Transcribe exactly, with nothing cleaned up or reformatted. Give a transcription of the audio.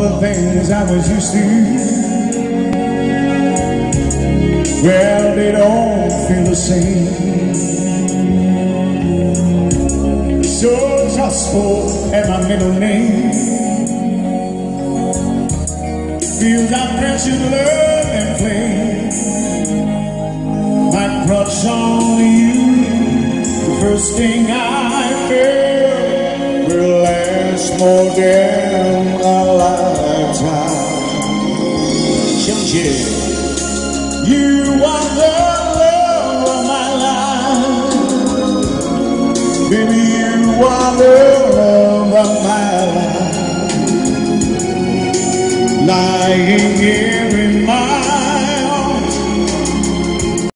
the things I was used to, well, they don't feel the same. So trustful and my middle name feels like friendship, love and play. My crush on you, the first thing I feel, will last more than a lifetime. Change. You are the love of my life, baby. You are the love of my life, lying in